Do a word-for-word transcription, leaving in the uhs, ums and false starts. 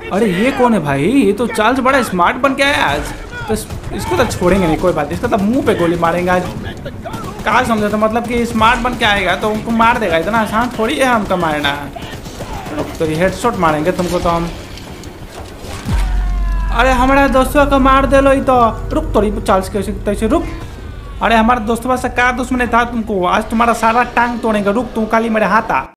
अरे ये कौन है भाई? ये तो चार्ल्स बड़ा स्मार्ट बन के आया आज। तो इस, इसको तो छोड़ेंगे नहीं, कोई बात नहीं। इसको तो मुंह पे गोली मारेंगे आज। कहा समझे तो मतलब कि स्मार्ट बन के आएगा तो उनको मार देगा। इतना आसान थोड़ी है हमका मारना। तो ये हेडशॉट मारेंगे तुमको तो हम। अरे हमारा दोस्तों का मार दे लो। तो रुक थोड़ी चार्ल्स कैसे तैसे रुक। अरे हमारे दोस्तों से क्या दुश्मनी था तुमको? आज तुम्हारा सारा टांग तोड़ेंगे। रुक, तू खाली मेरे हाथ आ।